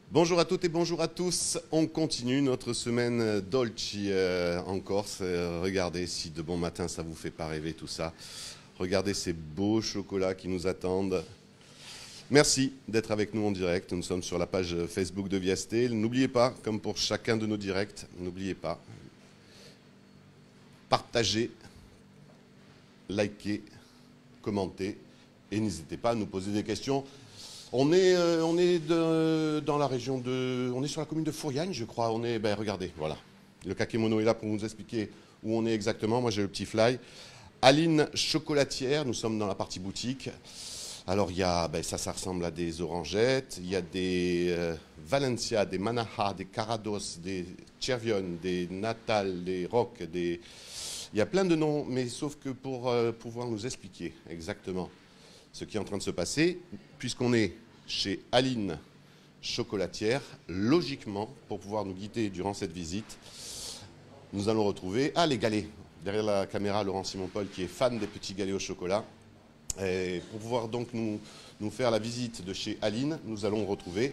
Bonjour à toutes et bonjour à tous. On continue notre semaine Dolce en Corse. Regardez si de bon matin ça vous fait pas rêver tout ça. Regardez ces beaux chocolats qui nous attendent. Merci d'être avec nous en direct. Nous sommes sur la page Facebook de Viastel. N'oubliez pas, comme pour chacun de nos directs, n'oubliez pas, partagez, likez, commentez et n'hésitez pas à nous poser des questions. On est dans la région de... On est sur la commune de Fouriagne, je crois. Regardez, voilà. Le Kakemono est là pour nous expliquer où on est exactement. Moi, j'ai le petit fly. Aline Chocolatière, nous sommes dans la partie boutique. Alors, il y a... ça ressemble à des orangettes. Il y a des Valencia, des Manaha, des Carados, des Cervion, des Natal, des Rock, des... Il y a plein de noms, mais sauf que pour pouvoir nous expliquer exactement ce qui est en train de se passer, puisqu'on est chez Aline Chocolatière, logiquement, pour pouvoir nous guider durant cette visite, nous allons retrouver les galets. Derrière la caméra, Laurent Simon-Paul, qui est fan des petits galets au chocolat. Et pour pouvoir donc nous faire la visite de chez Aline, nous allons retrouver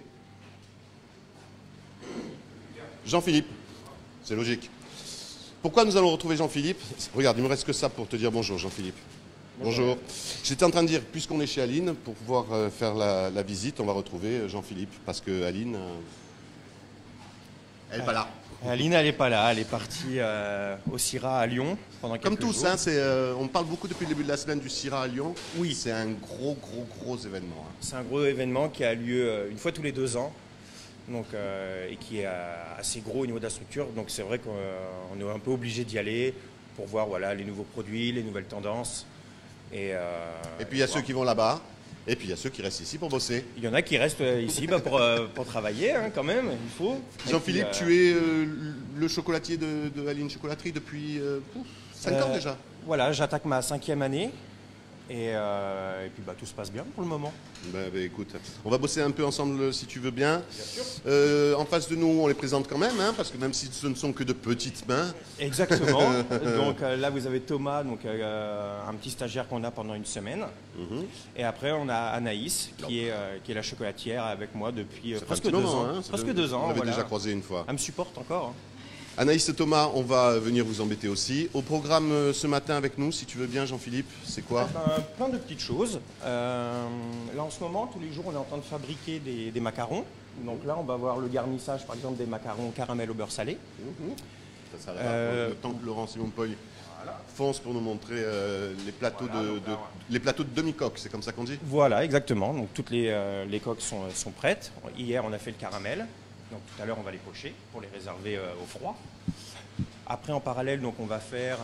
Jean-Philippe. C'est logique. Pourquoi nous allons retrouver Jean-Philippe? Regarde, il me reste que ça pour te dire bonjour, Jean-Philippe. Bonjour. J'étais en train de dire, puisqu'on est chez Aline, pour pouvoir faire la visite, on va retrouver Jean-Philippe, parce que Aline, elle n'est pas là. Aline, elle n'est pas là, elle est partie au CIRA à Lyon pendant quelques jours. Comme tous, on parle beaucoup depuis le début de la semaine du CIRA à Lyon. Oui. C'est un gros événement. C'est un gros événement qui a lieu une fois tous les 2 ans, donc, et qui est assez gros au niveau de la structure. Donc c'est vrai qu'on est un peu obligé d'y aller pour voir les nouveaux produits, les nouvelles tendances. Et puis il y a ceux qui vont là-bas, et puis il y a ceux qui restent ici pour bosser. Il y en a qui restent ici pour travailler quand même, il faut. Jean-Philippe, tu es le chocolatier de Aline Chocolaterie depuis 5 ans déjà. Voilà, j'attaque ma 5e année. Et puis tout se passe bien pour le moment. Écoute, on va bosser un peu ensemble si tu veux bien. Bien sûr. En face de nous, on les présente quand même, parce que même si ce ne sont que de petites mains. Exactement. Donc là, vous avez Thomas, un petit stagiaire qu'on a pendant une semaine. Et après, on a Anaïs, qui est la chocolatière avec moi depuis presque 2 ans. Presque 2 ans. On l'avait déjà croisé une fois. Elle me supporte encore. Anaïs et Thomas, on va venir vous embêter aussi. Au programme ce matin avec nous, si tu veux bien, Jean-Philippe, c'est quoi? Plein de petites choses. Là, en ce moment, tous les jours, on est en train de fabriquer des macarons. Donc là, on va voir le garnissage, par exemple, des macarons caramel au beurre salé. Ça le temps que Laurent Simon-Paul fonce pour nous montrer les plateaux de demi-coque, c'est comme ça qu'on dit? Voilà, exactement. Donc toutes les coques sont prêtes. Hier, on a fait le caramel. Donc tout à l'heure, on va les pocher pour les réserver au froid. Après, en parallèle, donc, on va faire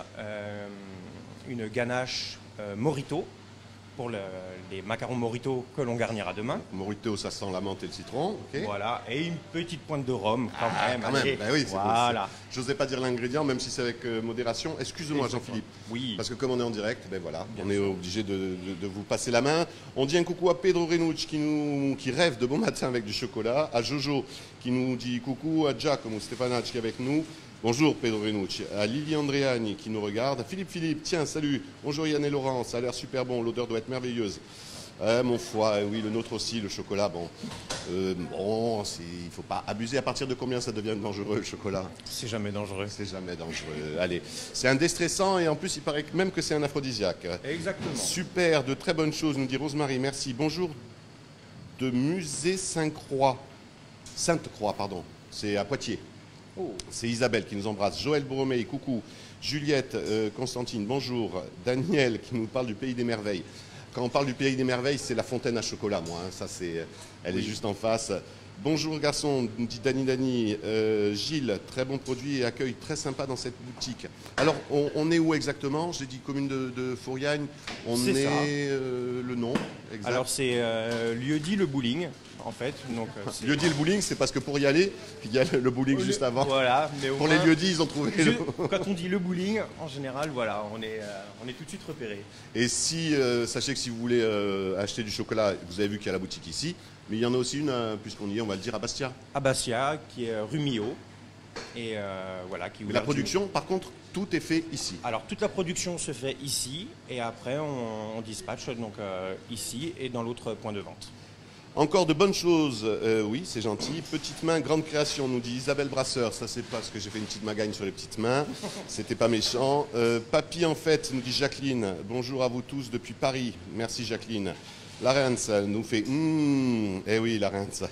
une ganache Morito pour les macarons Morito que l'on garnira demain. Morito, ça sent la menthe et le citron. Okay. Voilà, et une petite pointe de rhum quand même. Quand même. Oui, voilà. Je n'osais pas dire l'ingrédient, même si c'est avec modération. Excuse-moi, Jean-Philippe. Oui. Parce que comme on est en direct, on est obligé de vous passer la main. On dit un coucou à Pedro Renucci qui rêve de bon matin avec du chocolat, à Jojo qui nous dit coucou, à Giacomo Stefanacci qui est avec nous. Bonjour Pedro Renucci, à Lily Andréani qui nous regarde, à Philippe, tiens, salut, bonjour Yann et Laurent, ça a l'air super bon, l'odeur doit être merveilleuse. Mon foie, oui, le nôtre aussi, le chocolat, il ne faut pas abuser. À partir de combien ça devient dangereux le chocolat? C'est jamais dangereux. C'est jamais dangereux. Allez, c'est un déstressant et en plus il paraît même que c'est un aphrodisiaque. Exactement. Super, de très bonnes choses, nous dit Rosemary, merci. Bonjour de Musée Sainte-Croix, pardon, c'est à Poitiers. Oh. C'est Isabelle qui nous embrasse. Joël Borromei, coucou. Juliette, Constantine, bonjour. Daniel qui nous parle du Pays des Merveilles. Quand on parle du Pays des Merveilles, c'est la fontaine à chocolat, moi. Ça, elle est juste en face. Bonjour garçon, nous dit Dani. Gilles, très bon produit et accueil très sympa dans cette boutique. Alors, on est où exactement? J'ai dit commune de Fouriagne. Le nom exact. Alors, c'est lieu-dit le bowling. En fait, donc lieu-dit le bowling, c'est parce que pour y aller, il y a le bowling juste avant. Voilà, mais pour les lieux-dits, ils ont trouvé. Quand on dit le bowling, en général, voilà, on est tout de suite repéré. Et sachez que si vous voulez acheter du chocolat, vous avez vu qu'il y a la boutique ici, mais il y en a aussi une, puisqu'on y est, on va le dire, à Bastia. À Bastia, qui est rue Millau. Et qui la production, par contre, tout est fait ici. Alors, toute la production se fait ici, et après, on dispatche donc ici et dans l'autre point de vente. Encore de bonnes choses, oui, c'est gentil. Petite main, grande création, nous dit Isabelle Brasseur. Ça, c'est parce que j'ai fait une petite magagne sur les petites mains. C'était pas méchant. Papy, en fait, nous dit Jacqueline. Bonjour à vous tous depuis Paris. Merci, Jacqueline. Laurence nous fait eh oui, Laurence.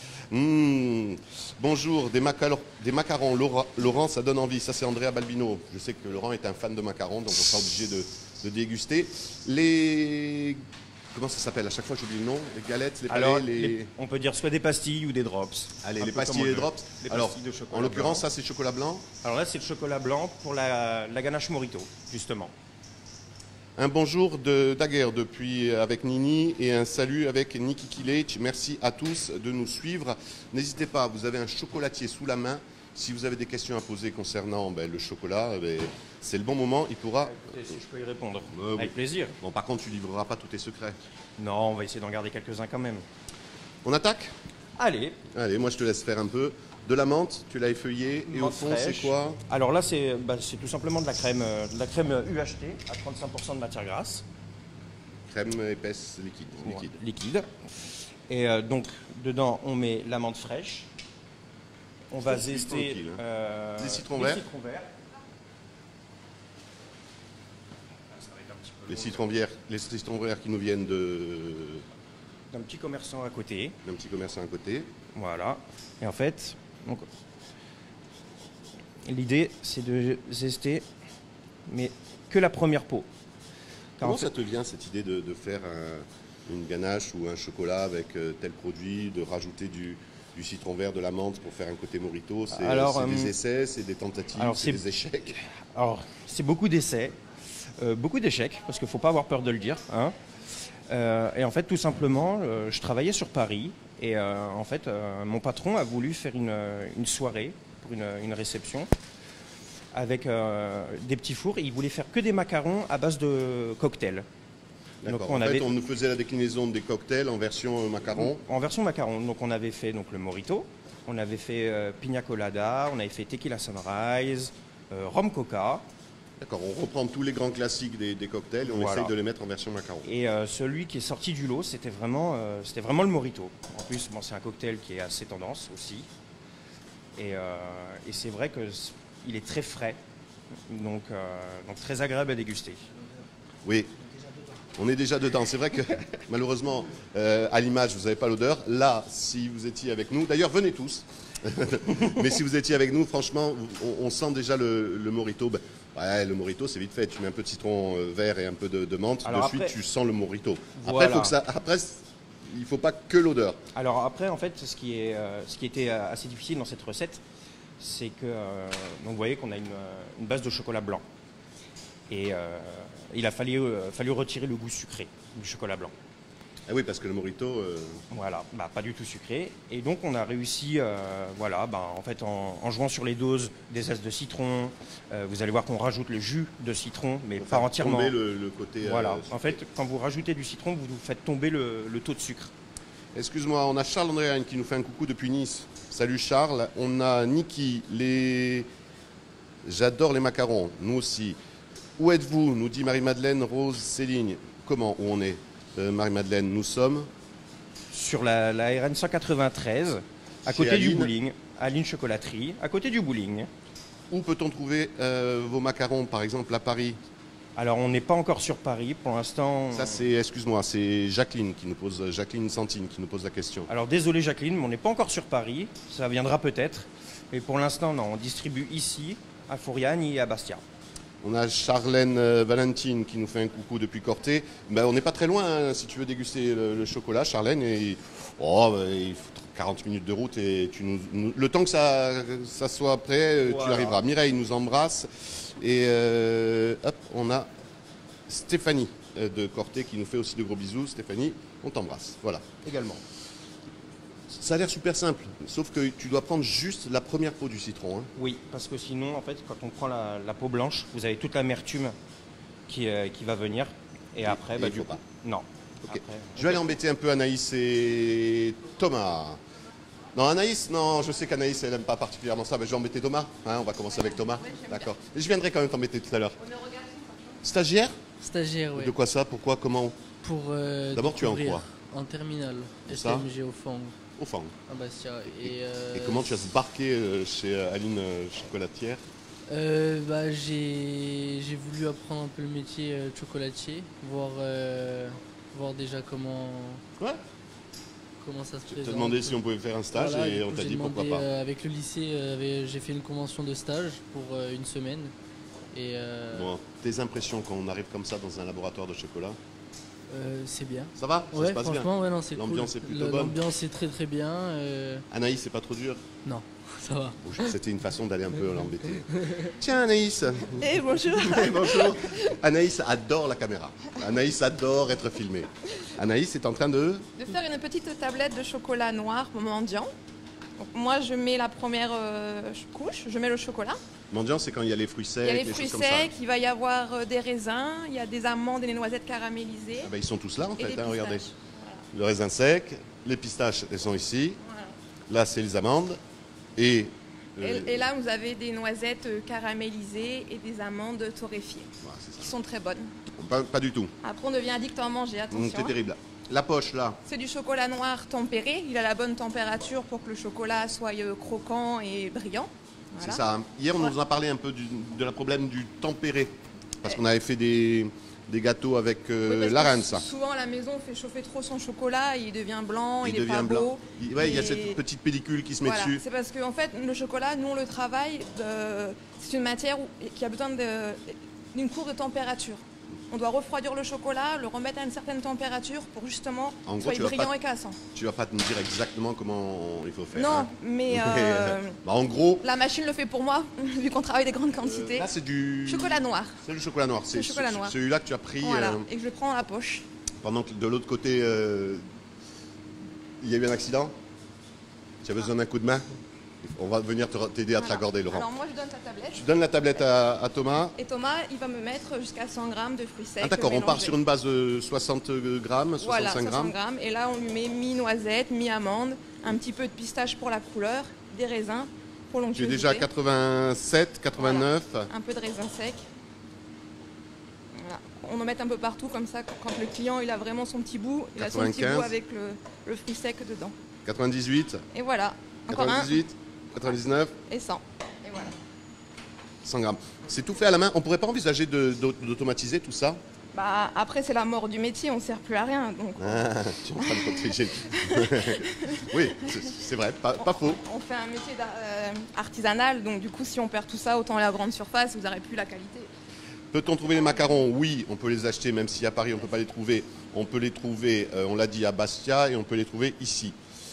Bonjour, des macarons, Laurent, ça donne envie. Ça, c'est Andrea Balbino. Je sais que Laurent est un fan de macarons, donc on sera obligé de déguster. Les... Comment ça s'appelle? À chaque fois, j'oublie le nom. Les galettes, les palais, Alors, on peut dire soit des pastilles ou des drops. Allez, les pastilles et les drops. Alors, de chocolat en l'occurrence, blanc. ça, c'est chocolat blanc. Alors là, c'est le chocolat blanc pour la ganache Morito, justement. Un bonjour de Daguerre depuis avec Nini et un salut avec Niki Kilech. Merci à tous de nous suivre. N'hésitez pas, vous avez un chocolatier sous la main. Si vous avez des questions à poser concernant le chocolat, c'est le bon moment. Il pourra. Écoutez, si je peux y répondre. Oui. Avec plaisir. Bon, par contre, tu livreras pas tous tes secrets. Non, on va essayer d'en garder quelques-uns quand même. On attaque? Allez. Allez, moi je te laisse faire un peu. De la menthe, tu l'as effeuillée. Et au Menthe fond, c'est fraîche. quoi? Alors là, c'est tout simplement de la crème UHT à 35% de matière grasse. Crème épaisse liquide. Liquide. Et donc, dedans, on met la menthe fraîche. On va zester tranquille, des citrons les verts. citrons verts. Les citrons verts qui nous viennent D'un petit commerçant à côté. d'un petit commerçant à côté. Voilà. Et en fait, donc, l'idée, c'est de zester, mais que la première peau. Car Comment en fait- ça te vient cette idée de faire une ganache ou un chocolat avec tel produit, de rajouter du citron vert, de la menthe pour faire un côté morito? C'est des essais, c'est des tentatives, alors, c'est c'est- des échecs? Alors, c'est beaucoup d'essais, beaucoup d'échecs, parce qu'il ne faut pas avoir peur de le dire. Hein. Et en fait, tout simplement, je travaillais sur Paris, et en fait, mon patron a voulu faire une soirée pour une réception avec des petits fours, et il voulait faire que des macarons à base de cocktails. Donc, D'accord. on En fait, avait- on nous faisait la déclinaison des cocktails en version macaron. En version macaron. Donc on avait fait le Morito, on avait fait Pina Colada, on avait fait Tequila Sunrise, Rhum Coca. D'accord, on reprend tous les grands classiques des cocktails et on Voilà. essaye de les mettre en version macaron. Et celui qui est sorti du lot, c'était vraiment le Morito. En plus, c'est un cocktail qui est assez tendance aussi. Et c'est vrai qu'il est très frais, donc très agréable à déguster. Oui, on est déjà dedans. C'est vrai que malheureusement, à l'image, vous n'avez pas l'odeur. Là, si vous étiez avec nous, d'ailleurs, venez tous. Mais si vous étiez avec nous, franchement, on sent déjà le Morito. Ouais, le Morito, c'est vite fait. Tu mets un peu de citron vert et un peu de menthe. Alors de suite, après- tu sens le Morito. Voilà. Après, il ne faut pas que l'odeur. Alors après, en fait, ce qui était assez difficile dans cette recette, c'est que donc vous voyez qu'on a une base de chocolat blanc. Et il a fallu retirer le goût sucré du chocolat blanc. Ah oui, parce que le Morito, Voilà, pas du tout sucré. Et donc on a réussi, en fait, en jouant sur les doses des zestes de citron, vous allez voir qu'on rajoute le jus de citron, mais pas faire entièrement. tomber le côté. Voilà, sucré. en fait, quand vous rajoutez du citron, vous faites tomber le taux de sucre. Excuse-moi, on a Charles Andréane qui nous fait un coucou depuis Nice. Salut Charles. On a Niki. J'adore les macarons. Nous aussi. Où êtes-vous? Nous dit Marie-Madeleine Rose Céline. Comment? Où on est? Marie-Madeleine, nous sommes Sur la RN 193, à Chez côté du Aline. bowling, Aline Chocolaterie, à côté du bowling. Où peut-on trouver vos macarons, par exemple, à Paris? Alors on n'est pas encore sur Paris, pour l'instant. Ça, excuse-moi, c'est Jacqueline Santine qui nous pose la question. Alors désolé Jacqueline, mais on n'est pas encore sur Paris, ça viendra peut-être. Mais pour l'instant, non, on distribue ici, à Fouriane et à Bastia. On a Charlène Valentine qui nous fait un coucou depuis Corté. On n'est pas très loin hein, si tu veux déguster le chocolat, Charlène. Il faut 40 minutes de route et le temps que ça soit prêt, Voilà. tu arriveras. Mireille nous embrasse. Et on a Stéphanie de Corté qui nous fait aussi de gros bisous. Stéphanie, on t'embrasse. Voilà. Également. Ça a l'air super simple, sauf que tu dois prendre juste la première peau du citron. Hein. Oui, parce que sinon, en fait, quand on prend la peau blanche, vous avez toute l'amertume qui va venir. Et après, et il du faut coup, pas. non. Ok. Après, Je vais aller embêter un peu Anaïs et Thomas. Non, Anaïs, non, je sais qu'Anaïs, elle n'aime pas particulièrement ça. Je vais embêter Thomas. Hein, on va commencer avec Thomas. D'accord. Et je viendrai quand même t'embêter tout à l'heure. Stagiaire? Stagiaire, oui. De quoi ça? Pourquoi? Comment? Pour D'abord, tu es en découvrir. quoi? En terminale, Ça STMG au fond, Au fond. à Bastia. Et comment tu as barqué chez Aline Chocolatière? J'ai voulu apprendre un peu le métier de chocolatier, voir déjà Ouais. comment ça se Tu présente. t'as demandé si on pouvait faire un stage Voilà, et du on coup, t'a j'ai dit pourquoi demandé, pas. avec le lycée, j'ai fait une convention de stage pour une semaine. Et Bon, tes impressions quand on arrive comme ça dans un laboratoire de chocolat? c'est bien. Ça va? Ça Ouais, se passe bien? franchement, ouais, non, c'est cool. L'ambiance est plutôt bonne. L'ambiance est très très bien. Anaïs, c'est pas trop dur? Non, ça va. C'était une façon d'aller un peu l'embêter. Tiens Anaïs. Eh bonjour. Bonjour. Anaïs adore la caméra. Anaïs adore être filmée. Anaïs est en train de... De faire une petite tablette de chocolat noir mendiant. Donc, moi, je mets la première couche, je mets le chocolat. Mendiant, c'est quand il y a les fruits secs, Il y a les choses fruits comme secs, il va y avoir des raisins, il y a des amandes et des noisettes caramélisées. ça. Ah ben, ils sont tous là en Et fait, des regardez. pistaches. Le raisin sec, les pistaches, elles sont ici. Voilà. Là, c'est les amandes. Et... Et là, vous avez des noisettes caramélisées et des amandes torréfiées, voilà, c'est ça. qui sont très bonnes. Pas du tout. Après, on devient addict à en manger, attention. C'est terrible. La poche, là. C'est du chocolat noir tempéré, il a la bonne température pour que le chocolat soit croquant et brillant. Voilà. C'est ça. Hein. Hier, on nous a parlé un peu de la problème du tempéré. Parce qu'on avait fait des gâteaux avec Oui, parce la que reine, ça. Souvent à la maison, on fait chauffer trop son chocolat, il devient blanc, il est devient pas blanc. beau. Ouais, il y a Et cette petite pellicule qui se met voilà, dessus. c'est parce qu'en fait, le chocolat, nous on le travaille, c'est une matière qui a besoin d'une courbe de température. On doit refroidir le chocolat, le remettre à une certaine température pour justement En gros, soit tu vas brillant pas- et cassant. Tu vas pas me dire exactement comment il faut faire. Non, hein. mais Bah, en gros, la machine le fait pour moi, vu qu'on travaille des grandes quantités. là, c'est du... Chocolat noir. C'est le chocolat noir. C'est le chocolat noir. Celui-là que tu as pris Voilà, et que je prends dans la poche. pendant que de l'autre côté, il y a eu un accident. Tu as besoin d'un coup de main. On va venir t'aider à te Voilà. l'accorder, Laurent. Alors moi je donne ta tablette. Je donne la tablette à Thomas. Et Thomas, il va me mettre jusqu'à 100 grammes de fruits secs. Ah, d'accord, on part mélangés. sur une base de 60 grammes, 65 Voilà, 60 grammes. grammes. Et là, on lui met mi-noisette, mi-amande, un petit peu de pistache pour la couleur, des raisins pour Tu es l'onctuosité. déjà à 87, 89. Un peu de raisin sec. Voilà. On en met un peu partout, comme ça, quand le client il a vraiment son petit bout, il a son petit 95. bout avec le fruit sec dedans. 98, Et voilà, encore 98, 99, un et 100. Et voilà. 100 grammes. C'est tout fait à la main. On pourrait pas envisager d'automatiser tout ça? Bah, après, c'est la mort du métier, on ne sert plus à rien. Donc, Ah, tu es en train de protéger. Oui, c'est vrai, pas faux. on fait un métier artisanal, donc du coup, si on perd tout ça, autant aller à la grande surface, vous n'aurez plus la qualité. Peut-on trouver les macarons? Oui, on peut les acheter, même si à Paris on ne peut pas les trouver. On peut les trouver, on l'a dit, à Bastia et on peut les trouver ici.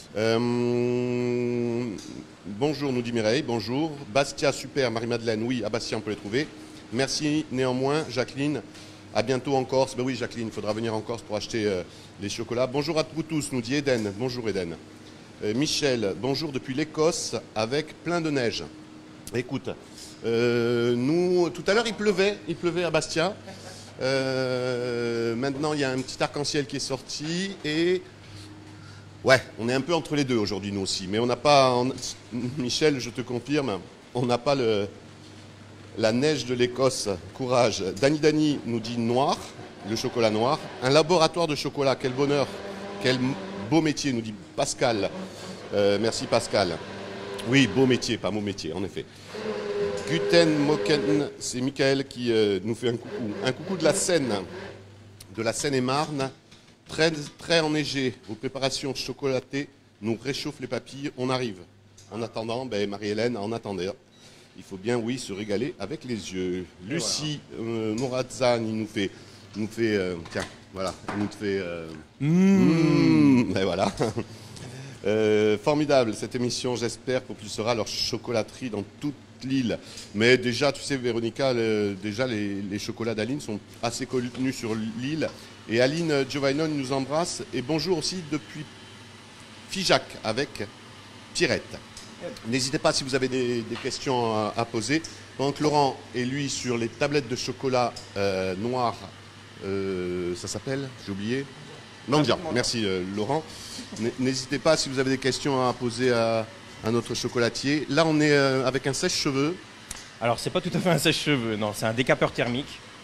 Bonjour, nous dit Mireille, bonjour. Bastia, super, Marie-Madeleine, oui, à Bastia on peut les trouver. Merci néanmoins, Jacqueline. À bientôt en Corse. Ben oui, Jacqueline, il faudra venir en Corse pour acheter les chocolats. Bonjour à vous tous, nous dit Eden. Bonjour Eden. Michel, bonjour depuis l'Écosse avec plein de neige. Écoute, nous, tout à l'heure il pleuvait à Bastia. Maintenant il y a un petit arc-en-ciel qui est sorti et ouais, on est un peu entre les deux aujourd'hui nous aussi. Mais on n'a pas, Michel, je te confirme, on n'a pas la neige de l'Écosse. Courage. Dani nous dit noir, le chocolat noir. Un laboratoire de chocolat, quel bonheur, quel beau métier, nous dit Pascal. Merci Pascal. Oui, beau métier, pas mon métier, en effet. Guten Moken, c'est Michael qui nous fait un coucou. Un coucou de la Seine-et-Marne, très, très enneigé. Vos préparations chocolatées nous réchauffent les papilles. On arrive. En attendant, ben, Marie-Hélène, en attendant, il faut bien, oui, se régaler avec les yeux. Lucie Mouradzan, il nous fait tiens, voilà, il nous fait... et voilà. Formidable cette émission, j'espère propulsera leur chocolaterie dans toute l'île. Mais déjà, tu sais, Véronica, déjà les chocolats d'Aline sont assez connus sur l'île. Et Aline Giovainon nous embrasse. Et bonjour aussi depuis Figeac avec Pierrette. N'hésitez pas si vous avez des questions à poser. Pendant que Laurent est lui sur les tablettes de chocolat noir, ça s'appelle, j'ai oublié. Mendiant. Merci Laurent. N'hésitez pas si vous avez des questions à poser à notre chocolatier. Là on est avec un sèche-cheveux. Alors c'est pas tout à fait un sèche-cheveux, non, c'est un décapeur thermique.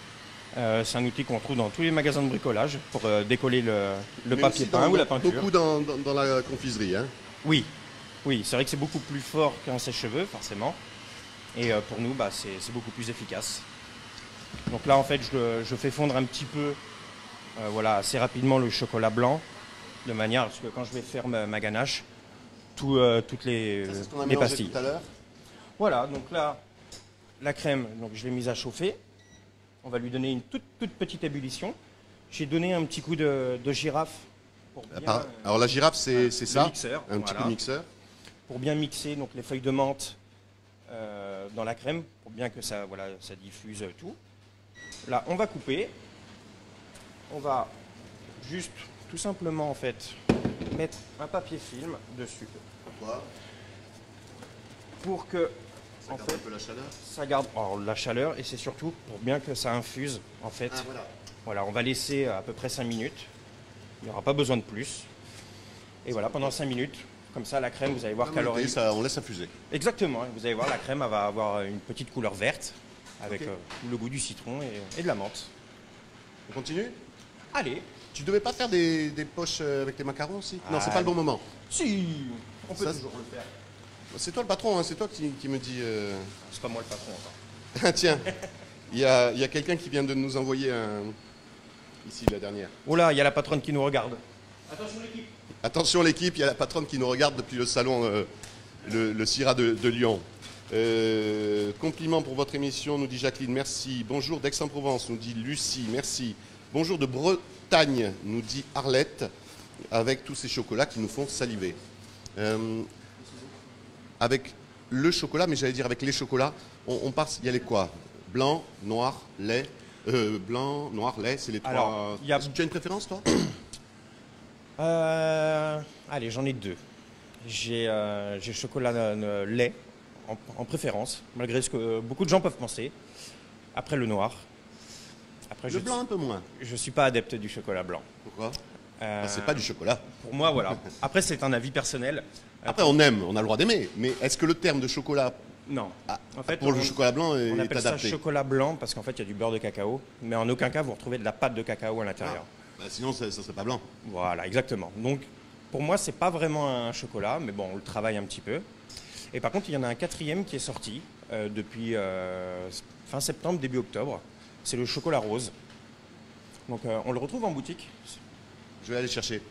C'est un outil qu'on trouve dans tous les magasins de bricolage pour décoller le Mais papier aussi peint ou la peinture. Beaucoup dans la confiserie. Hein. Oui, oui, c'est vrai que c'est beaucoup plus fort qu'un sèche-cheveux, forcément. Et pour nous, bah, c'est beaucoup plus efficace. Donc là, en fait, je fais fondre un petit peu, voilà, assez rapidement le chocolat blanc, de manière à ce que quand je vais faire ma ganache, toutes les Ça, c'est ce qu'on a les mélangé pastilles. tout à l'heure. Voilà, donc là, la crème, donc je l'ai mise à chauffer. On va lui donner une toute petite ébullition. J'ai donné un petit coup de girafe. Pour bien, Alors la girafe, c'est ça, mixeur, un petit voilà. coup de mixeur. Pour bien mixer donc, les feuilles de menthe dans la crème, pour bien que ça, voilà, ça diffuse tout. Là, on va couper. On va juste, tout simplement, en fait, mettre un papier film dessus. Pourquoi? Pour que Ça garde un peu la chaleur. ça garde la chaleur et c'est surtout pour bien que ça infuse, en fait. Ah, voilà. Voilà, on va laisser à peu près 5 minutes. Il n'y aura pas besoin de plus. Et voilà, pendant 5 minutes, comme ça, la crème, vous allez voir qu'elle aurait... Ça, on laisse infuser. Exactement, vous allez voir, la crème elle va avoir une petite couleur verte avec Ok. le goût du citron et de la menthe. On continue? Allez, Tu devais pas faire des poches avec tes macarons aussi? Non, c'est Ah, pas le bon moment. si, on peut Ça, toujours le faire. C'est toi le patron, hein, c'est toi qui me dis... C'est pas moi le patron encore. Ah, tiens, il y a quelqu'un qui vient de nous envoyer un... Ici, la dernière. Oh là, il y a la patronne qui nous regarde. Attention l'équipe. Attention l'équipe, il y a la patronne qui nous regarde depuis le salon, le CIRA de Lyon. Compliment pour votre émission, nous dit Jacqueline, merci. Bonjour d'Aix-en-Provence, nous dit Lucie, merci. Bonjour de Bretagne, nous dit Arlette, avec tous ces chocolats qui nous font saliver. Avec le chocolat, mais j'allais dire avec les chocolats, on part, il y a les quoi? Blanc, noir, lait. Blanc, noir, lait, c'est les trois. Alors, il y a- Tu as une préférence, toi? Allez, j'en ai deux. J'ai chocolat lait en préférence, malgré ce que beaucoup de gens peuvent penser. Après le noir. Après, Le blanc un peu moins. je suis pas adepte du chocolat blanc. Pourquoi? Euh, C'est pas du chocolat. Pour moi, voilà. Après, c'est un avis personnel. Après, on aime, on a le droit d'aimer, mais est-ce que le terme de chocolat Non. En fait, pour le chocolat blanc on est appelle ça adapté? chocolat blanc parce qu'en fait, il y a du beurre de cacao, mais en aucun cas, vous retrouvez de la pâte de cacao à l'intérieur. Bah, sinon, ça serait pas blanc. Voilà, exactement. Donc, pour moi, c'est pas vraiment un chocolat, mais bon, on le travaille un petit peu. Et par contre, il y en a un quatrième qui est sorti depuis fin septembre, début octobre. C'est le chocolat rose. Donc, on le retrouve en boutique. Je vais aller chercher.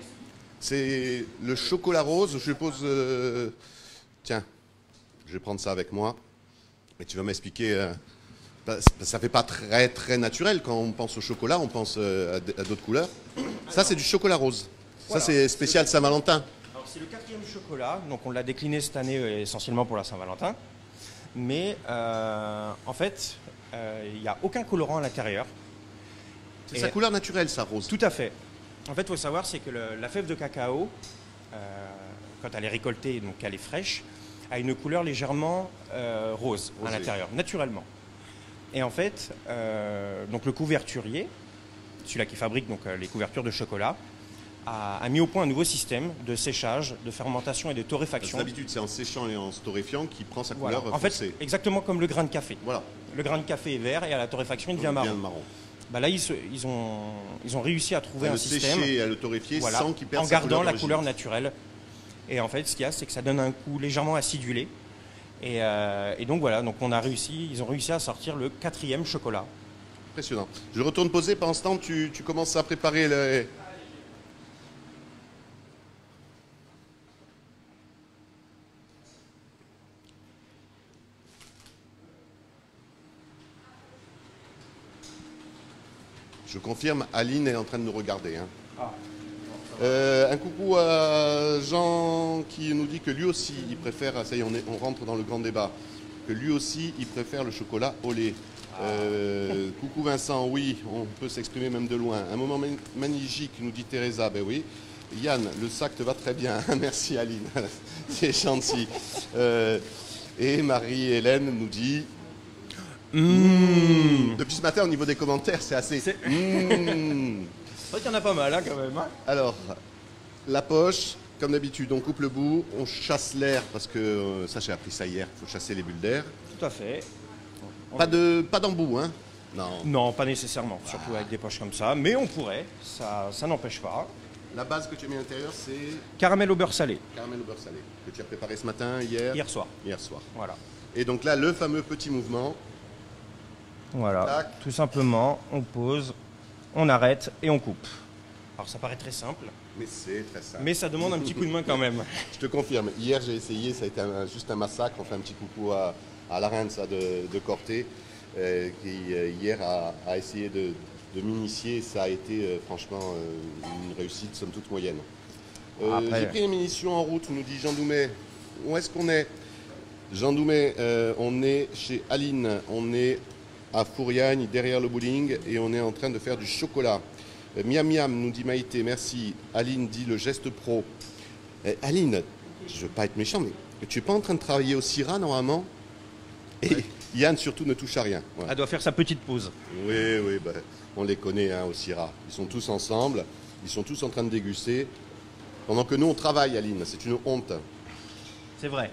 C'est le chocolat rose, je suppose. Tiens, je vais prendre ça avec moi. Et tu vas m'expliquer. Ça fait pas très naturel quand on pense au chocolat, on pense à d'autres couleurs. Ça, c'est du chocolat rose. Voilà. Ça, c'est spécial Saint-Valentin. Alors, c'est le quatrième chocolat. Donc, on l'a décliné cette année essentiellement pour la Saint-Valentin. Mais en fait, il n'y a aucun colorant à l'intérieur. C'est Et- sa couleur naturelle, ça, rose. Tout à fait. En fait, il faut savoir, c'est que la fève de cacao, quand elle est récoltée, donc elle est fraîche, a une couleur légèrement rose à Rosée. l'intérieur, naturellement. Et en fait, donc le couverturier, celui-là qui fabrique donc, les couvertures de chocolat, a mis au point un nouveau système de séchage, de fermentation et de torréfaction. D'habitude, c'est en séchant et en se torréfiant qu'il prend sa Voilà. couleur En fait, foncée. exactement comme le grain de café. Voilà. Le grain de café est vert et à la torréfaction, il devient Bien marron. marron. Bah là, ils ont réussi à trouver À un le système. sécher et à le torréfier Voilà, sans qu'il perde en sa gardant la d'origine. couleur naturelle. Et en fait, ce qu'il y a, c'est que ça donne un goût légèrement acidulé. Et donc voilà, donc ils ont réussi à sortir le quatrième chocolat. Impressionnant. Je retourne poser. Pendant ce temps, tu commences à préparer les... Je confirme, Aline est en train de nous regarder. Hein. Un coucou à Jean qui nous dit que lui aussi, il préfère, ça y est, on rentre dans le grand débat, que lui aussi, il préfère le chocolat au lait. Coucou Vincent, oui, on peut s'exprimer même de loin. Un moment magnifique, nous dit Teresa, ben oui. Yann, le sac te va très bien. Merci Aline, c'est gentil. Et Marie-Hélène nous dit... Depuis ce matin, au niveau des commentaires, c'est assez... C'est vrai qu'il y en a pas mal, hein, quand même. Hein. Alors, la poche, comme d'habitude, on coupe le bout, on chasse l'air, parce que ça j'ai appris ça hier, il faut chasser les bulles d'air. Tout à fait. Pas d'embout, hein. Non, pas nécessairement, surtout avec des poches comme ça, mais on pourrait, ça n'empêche pas. La base que tu as mis à l'intérieur, c'est Caramel au beurre salé, caramel au beurre salé, que tu as préparé ce matin, hier hier soir. Hier soir. Voilà. Et donc là, le fameux petit mouvement. Voilà, Tac. tout simplement, on pose, on arrête et on coupe. Alors ça paraît très simple, Mais c'est très simple. mais ça demande un petit coup de main quand même. Je te confirme, hier j'ai essayé, ça a été juste un massacre. On fait un petit coucou à Larenza de Corté, qui hier a essayé de m'initier. Ça a été franchement une réussite, somme toute moyenne. Après- J'ai pris une munition en route, nous dit Jean Doumet. Où est-ce qu'on est, Jean Doumet, on est chez Aline, on est à Fouriagne, derrière le bowling, et on est en train de faire du chocolat. Miam Miam nous dit Maïté, merci. Aline dit le geste pro. Aline, je ne veux pas être méchant, mais tu n'es pas en train de travailler au CIRA normalement? Et Yann surtout ne touche à rien. Voilà. Elle doit faire sa petite pause. Oui, bah, on les connaît hein, au CIRA. Ils sont tous ensemble, ils sont tous en train de déguster. Pendant que nous on travaille, Aline, c'est une honte. C'est vrai.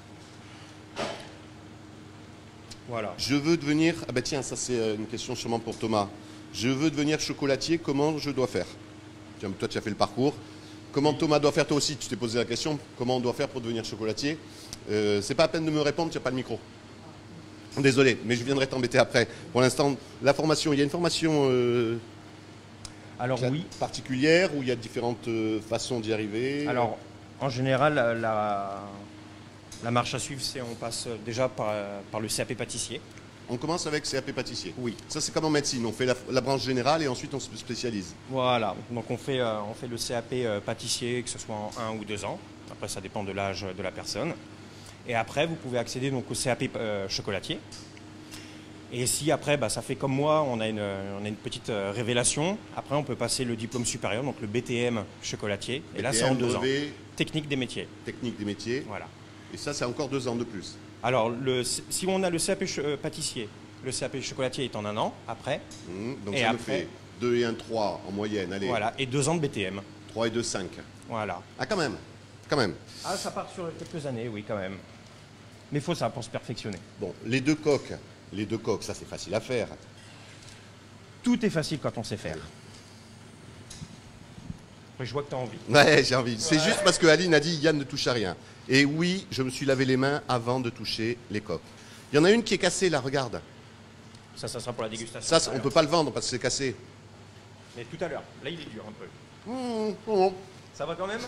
Voilà. Je veux devenir... Ah bah tiens, ça c'est une question sûrement pour Thomas. Je veux devenir chocolatier, comment je dois faire? Tiens, toi tu as fait le parcours. Comment Thomas doit faire? Toi aussi, tu t'es posé la question. Comment on doit faire pour devenir chocolatier? C'est pas à peine de me répondre, tu n'as pas le micro. Désolé, mais je viendrai t'embêter après. Pour l'instant, la formation, il y a une formation Alors oui, particulière où il y a différentes façons d'y arriver. alors en général, la marche à suivre, c'est on passe déjà par le CAP pâtissier. On commence avec CAP pâtissier. Oui. Ça, c'est comme en médecine. On fait la branche générale et ensuite on se spécialise. Voilà, donc on fait le CAP pâtissier, que ce soit en 1 ou 2 ans. Après, ça dépend de l'âge de la personne. Et après, vous pouvez accéder donc au CAP chocolatier. Et si après, ça fait comme moi, on a une petite révélation, après on peut passer le diplôme supérieur, donc le BTM chocolatier. Et là, c'est en 2 ans. brevet, Technique des métiers. technique des métiers. Voilà. Et ça, c'est encore 2 ans de plus. Alors, si on a le CAP pâtissier, le CAP chocolatier est en 1 an, après. Donc Et ça nous après- fait 2 et 1, 3 en moyenne. Allez, Voilà, et 2 ans de BTM. 3 et 2, 5. Voilà. Ah, quand même. Quand même. Ah, ça part sur quelques années, oui, quand même. Mais il faut ça pour se perfectionner. Bon, les deux coques, ça c'est facile à faire. Tout est facile quand on sait faire. Après, je vois que tu as envie. Ouais, j'ai envie. C'est juste parce que Aline a dit Yann ne touche à rien. Et oui, je me suis lavé les mains avant de toucher les coques. Il y en a une qui est cassée là, regarde. Ça sera pour la dégustation. Ça, tout à on l'heure. peut pas le vendre parce que c'est cassé. Mais tout à l'heure. Là, il est dur un peu. Oh. Ça va quand même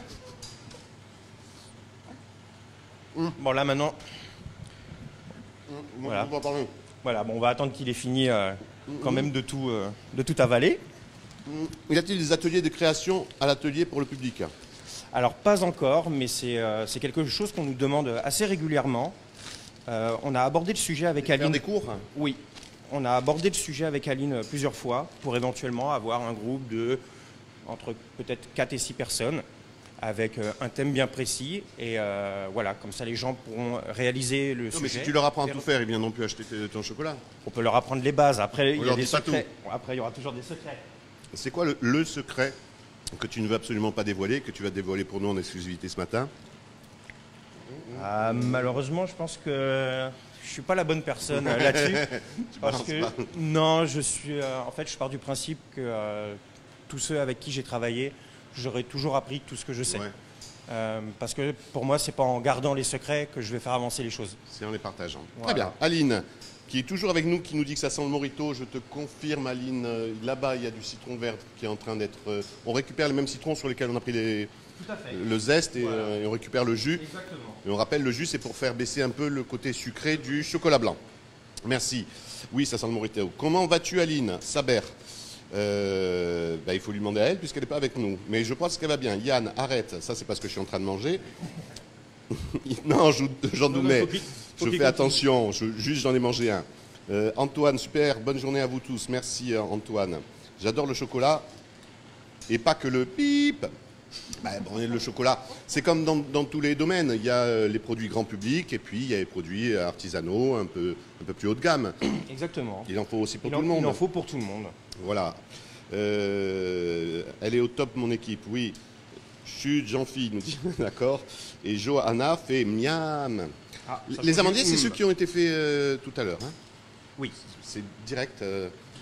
Bon, là, maintenant... Voilà. On va parler. Voilà, bon, on va attendre qu'il ait fini quand même de tout avaler. Y a-t-il des ateliers de création à l'atelier pour le public? Alors, pas encore, mais c'est quelque chose qu'on nous demande assez régulièrement. On a abordé le sujet avec Faire Aline. des cours? Oui, on a abordé le sujet avec Aline plusieurs fois pour éventuellement avoir un groupe de entre peut-être 4 et 6 personnes avec un thème bien précis. Et voilà, comme ça les gens pourront réaliser le Non, sujet. mais si tu leur apprends à tout faire, ils viendront plus acheter ton chocolat. On peut leur apprendre les bases. Après, il y a leur des dit pas secrets. Après, il y aura toujours des secrets. C'est quoi le secret que tu ne veux absolument pas dévoiler, que tu vas dévoiler pour nous en exclusivité ce matin? Malheureusement, je pense que je suis pas la bonne personne là-dessus. Parce pense que pas. non, je suis. En fait, je pars du principe que tous ceux avec qui j'ai travaillé, j'aurais toujours appris tout ce que je sais. Ouais. Parce que pour moi, c'est pas en gardant les secrets que je vais faire avancer les choses. C'est en les partageant. Voilà. Très bien. Aline, qui est toujours avec nous, qui nous dit que ça sent le morito. Je te confirme, Aline, là-bas, il y a du citron vert qui est en train d'être... on récupère les mêmes citrons sur lesquels on a pris Tout à fait. le zeste et, Voilà. et on récupère le jus. Exactement. Et on rappelle, le jus, c'est pour faire baisser un peu le côté sucré du chocolat blanc. Merci. Oui, ça sent le morito. Comment vas-tu, Aline? Saber. Il faut lui demander à elle puisqu'elle n'est pas avec nous. Mais je pense qu'elle va bien. Yann, arrête. Ça, c'est parce que je suis en train de manger. Non, j'en doumais. Je fais attention. Juste, j'en ai mangé un. Antoine, super. Bonne journée à vous tous. Merci, Antoine. J'adore le chocolat. Et pas que le pip. Le chocolat, c'est comme dans tous les domaines. Il y a les produits grand public et puis il y a les produits artisanaux un peu plus haut de gamme. Exactement. Il en faut aussi pour Il tout le monde. en faut pour tout le monde. Voilà. Elle est au top, mon équipe, oui. Chut, Jean-Phi, nous dit, d'accord. Et Johanna fait miam. Ah, ça Les change amandiers, du c'est ceux qui ont été faits tout à l'heure. Hein. Oui. C'est direct.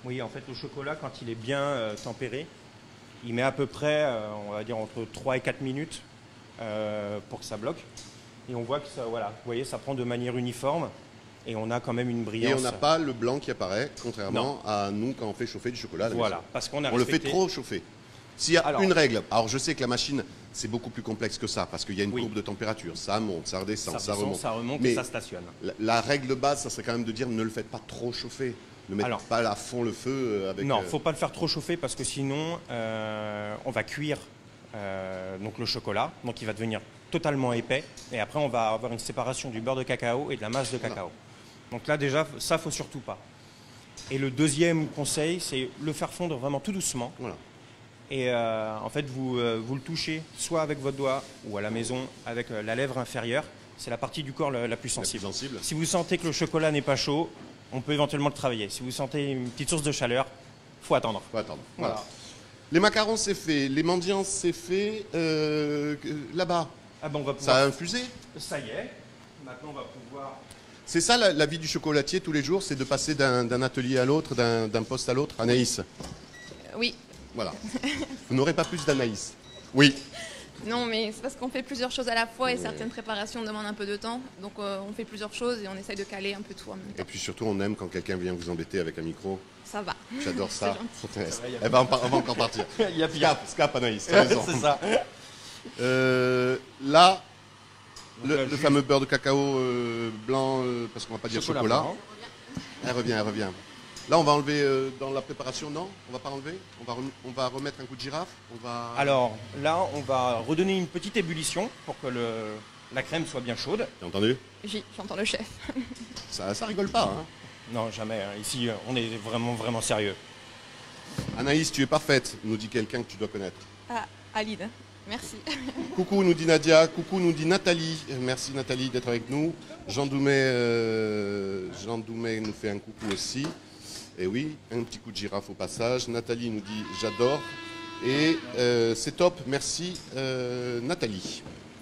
Oui, en fait, le chocolat, quand il est bien tempéré, il met à peu près, on va dire, entre 3 et 4 minutes pour que ça bloque. Et on voit que ça, voilà, vous voyez, ça prend de manière uniforme et on a quand même une brillance. Et on n'a pas le blanc qui apparaît, contrairement à nous quand on fait chauffer du chocolat à la Voilà, maison. parce qu'on a On le fait respecté- trop chauffer. S'il y a Alors- une règle, alors je sais que la machine, c'est beaucoup plus complexe que ça, parce qu'il y a une Oui. courbe de température, ça monte, ça redescend, ça remonte. ça remonte Mais et ça stationne. la règle de base, ça serait quand même de dire ne le faites pas trop chauffer. Ne mettez Alors- pas à fond le feu avec... Non, faut pas le faire trop chauffer parce que sinon, on va cuire donc le chocolat, donc il va devenir totalement épais. Et après, on va avoir une séparation du beurre de cacao et de la masse de cacao. Donc là, déjà, ça, faut surtout pas. Et le deuxième conseil, c'est le faire fondre vraiment tout doucement. Voilà. Et en fait, vous le touchez soit avec votre doigt ou à la maison avec la lèvre inférieure. C'est la partie du corps la plus La plus sensible. sensible. Si vous sentez que le chocolat n'est pas chaud, on peut éventuellement le travailler. Si vous sentez une petite source de chaleur, faut attendre. Faut attendre. Voilà. Voilà. Les macarons, c'est fait. Les mendiants, c'est fait. Là-bas, Ah ben on va ça pouvoir... a infusé. Ça y est. Maintenant, on va pouvoir... C'est ça la vie du chocolatier tous les jours, c'est de passer d'un atelier à l'autre, d'un poste à l'autre. Anaïs, Oui. voilà. Vous n'aurez pas plus d'Anaïs. Oui. Non, mais c'est parce qu'on fait plusieurs choses à la fois et certaines préparations demandent un peu de temps. Donc on fait plusieurs choses et on essaye de caler un peu tout en même Et temps. puis surtout, on aime quand quelqu'un vient vous embêter avec un micro. Ça va. J'adore ça. Ça va, y a- Eh ben, on va encore partir. Il y a pire. Scap, Anaïs, t'as raison. C'est ça. Là, Donc le là, juste fameux beurre de cacao blanc, parce qu'on va pas dire chocolat. blanc. Elle revient. Là, on va enlever dans la préparation, non? On va pas enlever? On va remettre un coup de girafe? Alors là, on va redonner une petite ébullition pour que la crème soit bien chaude. T'as entendu? J'entends le chef. Ça rigole pas, hein? Non, jamais. Hein. Ici, on est vraiment, vraiment sérieux. Anaïs, tu es parfaite, nous dit quelqu'un que tu dois connaître. Ah, Aline. Merci. Coucou, nous dit Nadia. Coucou, nous dit Nathalie. Merci Nathalie d'être avec nous. Jean Doumet nous fait un coucou aussi. Et oui, un petit coup de girafe au passage. Nathalie nous dit j'adore. Et c'est top, merci Nathalie.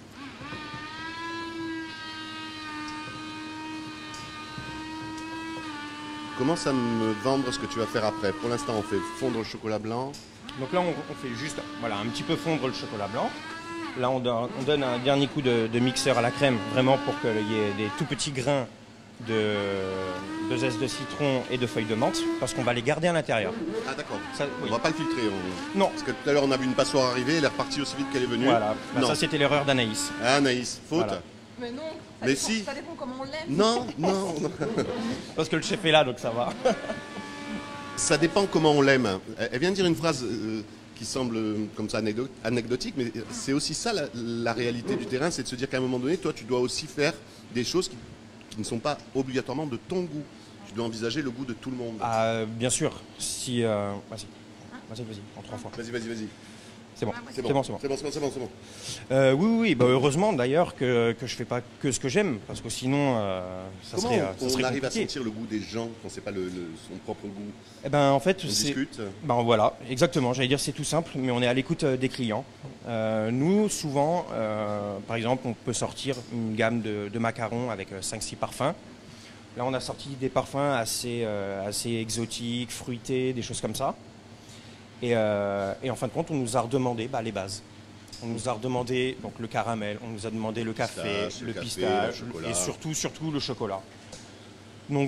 Commence à me vendre ce que tu vas faire après. Pour l'instant, on fait fondre le chocolat blanc. Donc là, on fait juste voilà, un petit peu fondre le chocolat blanc. Là, on donne un dernier coup de mixeur à la crème, vraiment pour qu'il y ait des tout petits grains de zeste de citron et de feuilles de menthe, parce qu'on va les garder à l'intérieur. Ah d'accord. Ça, On oui. va pas le filtrer. Non. Parce que tout à l'heure, on a vu une passoire arriver, elle est repartie aussi vite qu'elle est venue. Voilà, Bah, Non. ça c'était l'erreur d'Anaïs. Ah, Anaïs, faute. Voilà. Mais non. Mais si. Ça dépend comment on l'aime. Non, non. Parce que le chef est là, donc ça va. Ça dépend comment on l'aime. Elle vient de dire une phrase qui semble comme ça anecdotique, mais c'est aussi ça la réalité du terrain, c'est de se dire qu'à un moment donné, toi, tu dois aussi faire des choses qui ne sont pas obligatoirement de ton goût. Tu dois envisager le goût de tout le monde. Ah, bien sûr, si... Vas-y, en 3 fois. Vas-y. C'est bon, C'est c'est bon. bon. Oui, bah, heureusement d'ailleurs que je fais pas que ce que j'aime, parce que sinon ça Comment serait on arrive à compliqué. sentir le goût des gens quand c'est pas son propre goût? Eh ben en fait On c'est discute. ben voilà, exactement, j'allais dire c'est tout simple, mais on est à l'écoute des clients. Nous souvent par exemple on peut sortir une gamme de macarons avec 5-6 parfums. Là on a sorti des parfums assez exotiques, fruités, des choses comme ça. Et en fin de compte, on nous a redemandé les bases. On nous a redemandé donc, le caramel, on nous a demandé le café, Pistache, le le café, pistache le chocolat. et surtout le chocolat. Donc,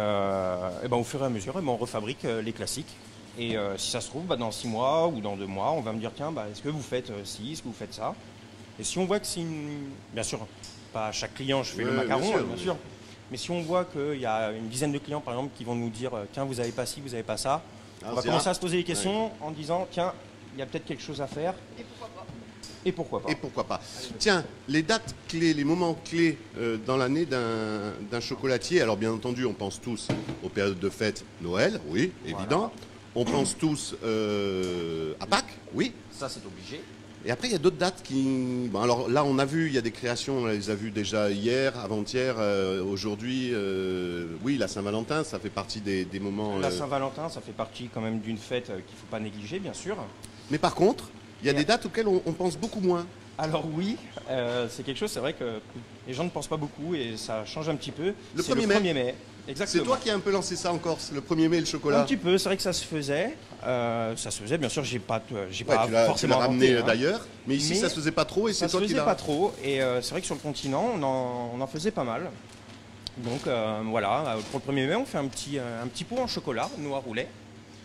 au fur et à mesure, on refabrique les classiques. Et si ça se trouve, dans 6 mois ou dans 2 mois, on va me dire tiens, est-ce que vous faites ci, est-ce que vous faites ça? Et si on voit que c'est bien sûr, pas à chaque client je fais le Ouais, macaron, bien bien sûr, sûr. Mais si on voit qu'il y a une dizaine de clients, par exemple, qui vont nous dire tiens, vous n'avez pas ci, vous n'avez pas ça. Ah, On va c'est commencer rare. à se poser des questions en disant tiens, il y a peut-être quelque chose à faire Et pourquoi pas? et pourquoi pas. Et pourquoi pas. Tiens, les dates clés, les moments clés dans l'année d'un chocolatier. Alors bien entendu, on pense tous aux périodes de fête, Noël, oui, évident. On pense tous à Pâques, oui. Ça, c'est obligé. Et après, il y a d'autres dates qui... Bon, alors là, on a vu, il y a des créations, on les a vues déjà hier, avant-hier, aujourd'hui. Oui, la Saint-Valentin, ça fait partie des moments... La Saint-Valentin, ça fait partie quand même d'une fête qu'il ne faut pas négliger, bien sûr. Mais par contre, il y a Et- des dates auxquelles on pense beaucoup moins. Alors oui, c'est quelque chose, c'est vrai que les gens ne pensent pas beaucoup et ça change un petit peu. Le C'est 1er le mai. 1er mai. C'est Exactement. toi qui as un peu lancé ça en Corse, le 1er mai, le chocolat. Un petit peu, c'est vrai que ça se faisait. Bien sûr, j'ai pas Ouais, pas tu l'as forcément ramené inventé, hein. d'ailleurs, mais ici Mais ça se faisait pas trop et Ça c'est se toi qui faisait l'as. pas trop, et c'est vrai que sur le continent, on en faisait pas mal. Donc voilà, pour le 1er mai, on fait un petit pot en chocolat, noir ou lait.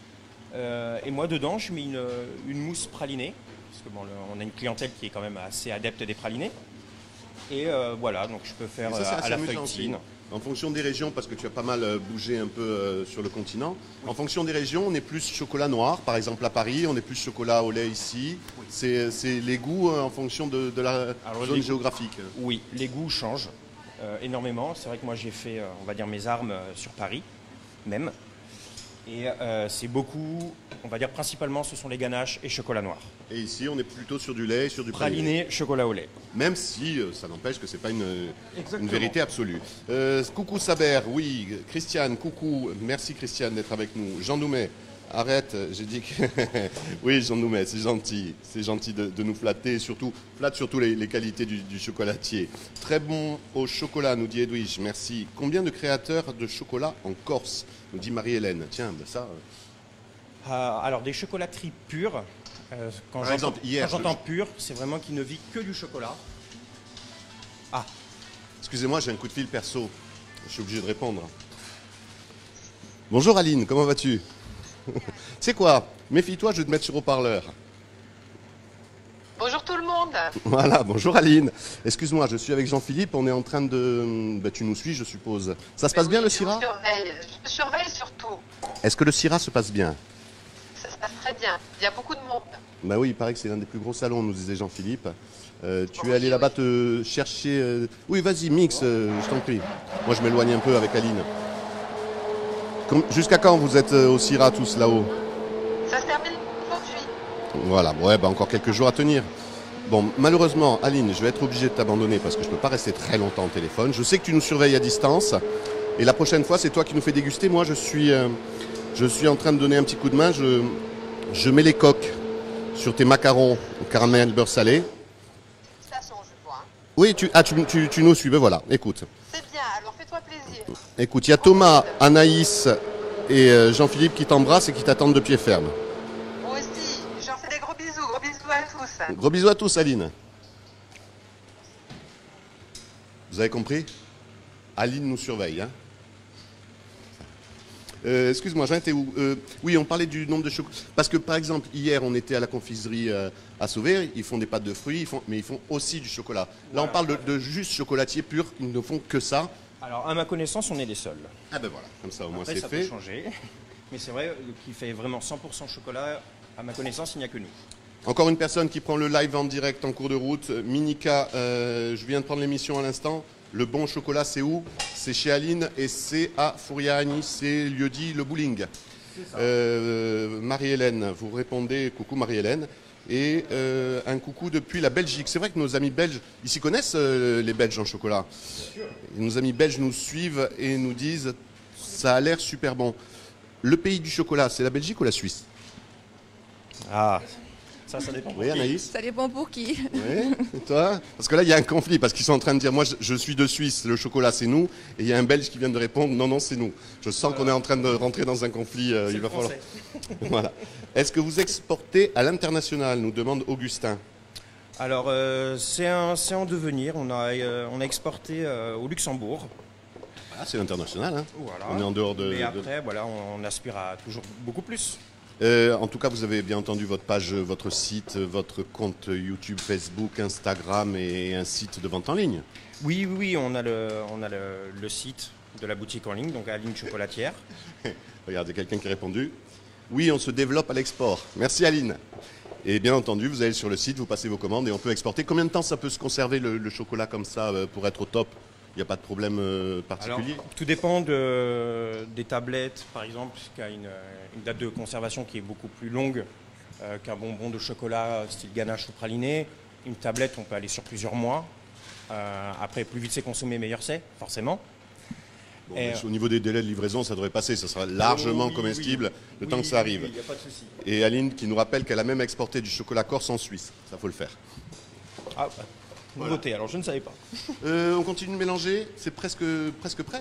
Et moi, dedans, je mets une mousse pralinée, parce que bon, on a une clientèle qui est quand même assez adepte des pralinés. Et voilà, donc je peux faire Et ça, c'est assez à la amusant aussi. feuilletine. En fonction des régions, parce que tu as pas mal bougé un peu sur le continent, en fonction des régions, on est plus chocolat noir, par exemple à Paris, on est plus chocolat au lait ici. Oui. C'est les goûts en fonction de la Alors, zone les- géographique. Oui, les goûts changent énormément. C'est vrai que moi j'ai fait, on va dire, mes armes sur Paris même. Et c'est beaucoup, on va dire principalement ce sont les ganaches et chocolat noir. Et ici, on est plutôt sur du lait, et sur du Praliné, chocolat au lait. Même si ça n'empêche que c'est pas une Exactement. vérité absolue. Coucou Saber, oui, Christiane, coucou, merci Christiane d'être avec nous. Jean Noumet, arrête, j'ai dit que... oui Jean Noumet, c'est gentil de nous flatter, et surtout, flatte surtout les qualités du chocolatier. Très bon au chocolat, nous dit Edwige, merci. Combien de créateurs de chocolat en Corse, nous dit Marie-Hélène. Tiens, ben ça... Alors des chocolateries pures, quand Par exemple, hier, j'entends pur, c'est vraiment qu'il ne vit que du chocolat. Ah, Excusez-moi, j'ai un coup de fil perso. Je suis obligé de répondre. Bonjour Aline, comment vas-tu? C'est quoi? Méfie-toi, je vais te mettre sur haut-parleur. Bonjour tout le monde. Voilà, bonjour Aline. Excuse-moi, je suis avec Jean-Philippe, on est en train de... tu nous suis, je suppose. Ça se passe bien le Syrah? Je me surveille surtout. Est-ce que le Syrah se passe bien? Ça se passe très bien. Il y a beaucoup de monde. Bah oui, il paraît que c'est l'un des plus gros salons, nous disait Jean-Philippe. Tu es Oui, allé oui. là-bas te chercher... Oui, vas-y, mix, je t'en prie. Moi, je m'éloigne un peu avec Aline. Jusqu'à quand vous êtes au Syrah tous là-haut? Ça se termine aujourd'hui. Voilà, ouais, bah encore quelques jours à tenir. Bon, malheureusement, Aline, je vais être obligé de t'abandonner parce que je ne peux pas rester très longtemps au téléphone. Je sais que tu nous surveilles à distance. Et la prochaine fois, c'est toi qui nous fais déguster. Moi, je suis en train de donner un petit coup de main. Je mets les coques sur tes macarons au caramel beurre salé. Station, je vois. Oui, tu nous suis. Ben voilà, écoute. C'est bien, alors fais-toi plaisir. Écoute, il y a Thomas, Anaïs et Jean-Philippe qui t'embrassent et qui t'attendent de pied ferme. Moi aussi, j'en fais des gros bisous à tous. Gros bisous à tous, Aline. Vous avez compris? Aline nous surveille. Hein. Excuse-moi, j'en étais où? Oui, on parlait du nombre de chocolats. Parce que, par exemple, hier, on était à la confiserie à Sauveur. Ils font des pâtes de fruits, mais ils font aussi du chocolat. Là, on parle de juste chocolatier pur. Ils ne font que ça. alors à ma connaissance, on est les seuls. Ah ben voilà, comme ça, au moins Après, c'est ça fait. peut changer. Mais c'est vrai qu'il fait vraiment 100% chocolat. À ma connaissance, il n'y a que nous. Encore une personne qui prend le live en direct en cours de route. Minika, je viens de prendre l'émission à l'instant. Le bon chocolat, c'est où? C'est chez Aline et c'est à Fouriagne, c'est lieu-dit le bowling. Marie-Hélène, vous répondez coucou Marie-Hélène. Et un coucou depuis la Belgique. C'est vrai que nos amis belges, ils s'y connaissent les Belges en chocolat. Et nos amis belges nous suivent et nous disent ça a l'air super bon. Le pays du chocolat, c'est la Belgique ou la Suisse? Ah, ça dépend. Oui, Anaïs? Ça dépend pour qui. Oui, et toi? Parce que là, il y a un conflit, parce qu'ils sont en train de dire, moi, je suis de Suisse, le chocolat, c'est nous. Et il y a un Belge qui vient de répondre, non, non, c'est nous. Je sens qu'on est en train de rentrer dans un conflit. Il va falloir. Voilà. Est-ce que vous exportez à l'international, nous demande Augustin? Alors, c'est en devenir. On a exporté au Luxembourg. Ah, c'est l'international, hein. Voilà. On est en dehors de... Mais après, voilà, on aspire à toujours beaucoup plus. En tout cas, vous avez bien entendu votre page, votre site, votre compte YouTube, Facebook, Instagram et un site de vente en ligne. Oui, on a le site de la boutique en ligne, donc Aline Chocolatière. Regardez, quelqu'un qui a répondu. Oui, on se développe à l'export. Merci Aline. Et bien entendu, vous allez sur le site, vous passez vos commandes et on peut exporter. Combien de temps ça peut se conserver le chocolat comme ça pour être au top? Il n'y a pas de problème particulier? Alors, tout dépend des tablettes, par exemple, qui a une date de conservation qui est beaucoup plus longue qu'un bonbon de chocolat style ganache ou praliné. Une tablette, on peut aller sur plusieurs mois. Après, plus vite c'est consommé, meilleur c'est, forcément. Bon, au niveau des délais de livraison, ça devrait passer. Ça sera largement Oui, comestible le temps Oui, que ça arrive. il n'y a pas de souci. Et Aline qui nous rappelle qu'elle a même exporté du chocolat corse en Suisse. Ça, faut le faire. Ah, nouveauté, alors je ne savais pas. On continue de mélanger. C'est presque prêt?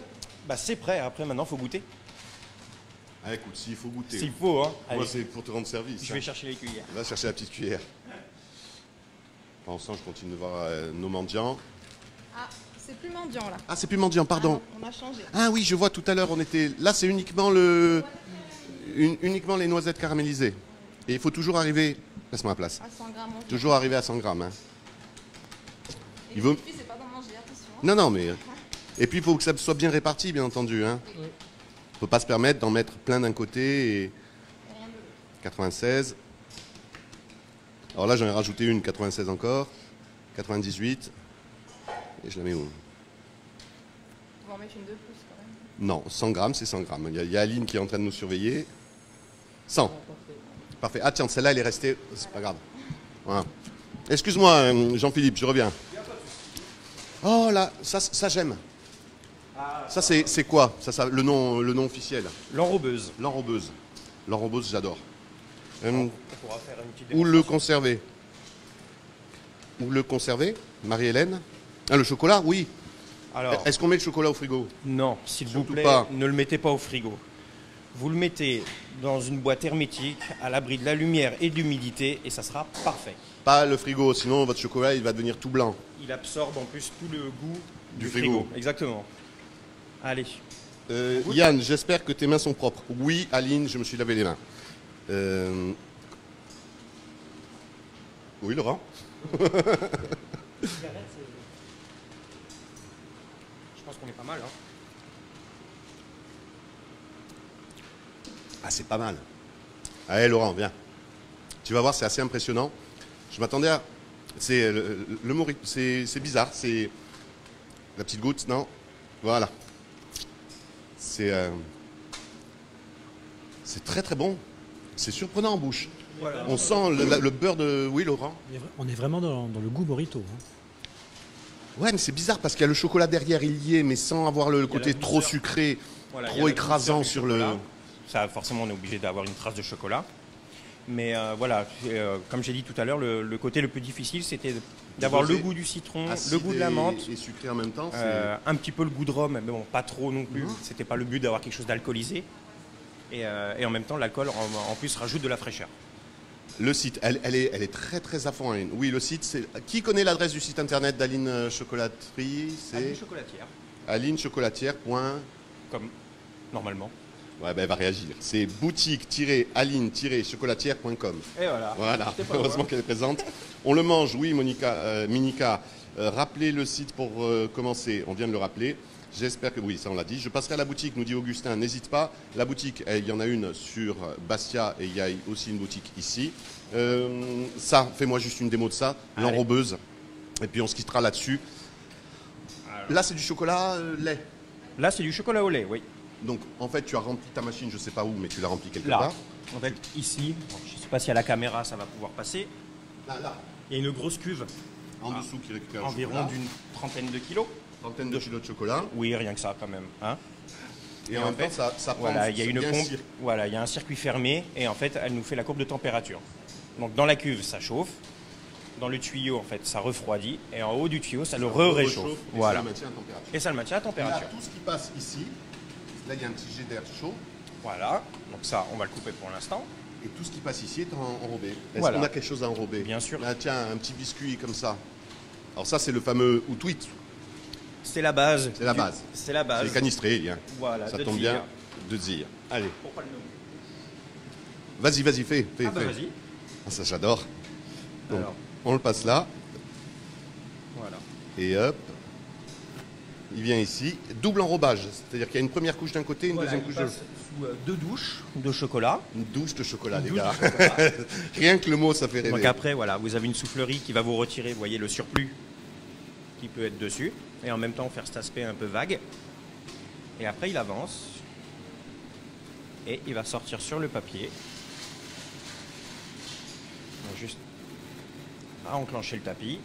Bah c'est prêt, après maintenant il faut goûter. Ah, écoute, s'il faut goûter. S'il faut, hein. Moi, Allez, c'est pour te rendre service. je vais chercher les cuillères. Va chercher la petite cuillère. Pendant ce temps, je continue de voir nos mendiants. Ah, c'est plus mendiant là. Ah, c'est plus mendiant, pardon. Ah, on a changé. Ah oui, je vois tout à l'heure, on était. Là, c'est uniquement uniquement les noisettes caramélisées. Et il faut toujours arriver. Laisse-moi la place. À 100 grammes. Toujours arriver à 100 grammes. Hein. Et Il vaut- puis, c'est pas d'en manger, attention. Non, non, mais. Et puis, il faut que ça soit bien réparti, bien entendu. Hein. Oui. Faut pas se permettre d'en mettre plein d'un côté et. 96. Alors là, j'en ai rajouté une, 96 encore. 98. Et je la mets où? On va en mettre une de plus quand même. Non, 100 grammes, c'est 100 grammes. Il y a Aline qui est en train de nous surveiller. 100. Parfait. Ah tiens, celle-là, elle est restée. C'est pas grave. Voilà. Excuse-moi, Jean-Philippe, je reviens. Oh là, ça j'aime. Ça, c'est quoi ça, le nom officiel? L'enrobeuse. L'enrobeuse. L'enrobeuse, j'adore. On pourra faire une petite Où le démonstration. conserver? Où le conserver, Marie-Hélène? Ah, le chocolat, oui. Alors, Est-ce qu'on met le chocolat au frigo? non, s'il vous Surtout plaît, pas. ne le mettez pas au frigo. Vous le mettez dans une boîte hermétique, à l'abri de la lumière et de l'humidité, et ça sera parfait. Pas le frigo, sinon votre chocolat, il va devenir tout blanc. Il absorbe en plus tout le goût Du du frigo. frigo. Exactement. Allez. Yann, j'espère que tes mains sont propres. Oui, Aline, je me suis lavé les mains. Oui, Laurent? Je pense qu'on est pas mal. Hein. Ah, c'est pas mal. Allez, Laurent, viens. Tu vas voir, c'est assez impressionnant. Je m'attendais à... C'est le mot... C'est bizarre, c'est... La petite goutte, non? Voilà. C'est très très bon. C'est surprenant en bouche. Voilà. On sent le beurre de... Oui, Laurent? On est vraiment dans le goût burrito. Hein. Ouais, mais c'est bizarre parce qu'il y a le chocolat derrière, il y est, mais sans avoir le y a côté la trop douceur. sucré, Voilà, il y a trop la écrasant douceur du sur le... chocolat. Ça, forcément, on est obligé d'avoir une trace de chocolat. Mais voilà, comme j'ai dit tout à l'heure, le côté le plus difficile, c'était d'avoir le doser. goût du citron, Acide le goût de la menthe, et sucré en même temps. un petit peu le goût de rhum, mais bon, pas trop non plus. C'était pas le but d'avoir quelque chose d'alcoolisé. Et en même temps, l'alcool, en plus, rajoute de la fraîcheur. Le site, elle est très très à fond, Aline. Oui, le site, c'est... Qui connaît l'adresse du site internet d'Aline Chocolaterie? Aline C'est chocolatière, alinechocolatière. comme normalement. Ouais, ben elle va réagir. C'est boutique-aline-chocolatière.com. Et voilà. Voilà, C'était pas heureusement loin. qu'elle est présente. On le mange, oui, Minika. Rappelez le site pour commencer. On vient de le rappeler. J'espère que oui, ça on l'a dit. Je passerai à la boutique, nous dit Augustin. N'hésite pas. La boutique, il y en a une sur Bastia et il y a aussi une boutique ici. Ça, fais-moi juste une démo de ça. Allez. L'enrobeuse. Et puis on se quittera là-dessus. Là, c'est du chocolat lait. Là, c'est du chocolat au lait, oui. Donc, en fait, tu as rempli ta machine, je ne sais pas où, mais tu l'as remplie quelque Là, part. en fait, ici, je ne sais pas si à la caméra ça va pouvoir passer. Là, Il y a une grosse cuve, en dessous qui récupère le environ chocolat. d'une trentaine de kilos. Trentaine de kilos de chocolat. Oui, rien que ça quand même. Hein. Et en même temps, ça prend... Voilà, il y a c'est une bien pompe, ciré. voilà, il y a un circuit fermé et en fait, elle nous fait la courbe de température. Donc dans la cuve, ça chauffe. Dans le tuyau, en fait, ça refroidit. Et en haut du tuyau, ça le réchauffe. Et Voilà. ça le maintient à température. Et ça le maintient à Et là, température. tout ce qui passe ici, là, il y a un petit jet d'air chaud. Voilà. Donc ça, on va le couper pour l'instant. Et tout ce qui passe ici est enrobé. Est-ce Voilà. qu'on a quelque chose à enrober? Bien sûr. Là, tiens, un petit biscuit comme ça. Alors ça, c'est le fameux outwit. C'est la base. C'est la base. C'est la C'est base. canistré, hein. Voilà. Ça de tombe tir. bien de dire. Allez, Pour pas le nommer. vas-y, fais. Ah bah fais. vas-y. Ah, ça, j'adore. Donc, Alors, on le passe là. voilà. Et hop, il vient ici. Double enrobage, c'est-à-dire qu'il y a une première couche d'un côté et une Voilà, deuxième il couche de passe sous 2 douches de chocolat. Une douche de chocolat, les Douche gars. de chocolat. Rien que le mot, ça fait rêver. Donc après, voilà, vous avez une soufflerie qui va vous retirer, vous voyez, le surplus qui peut être dessus. Et en même temps, faire cet aspect un peu vague. Et après, il avance. Et il va sortir sur le papier. On va juste à enclencher le tapis.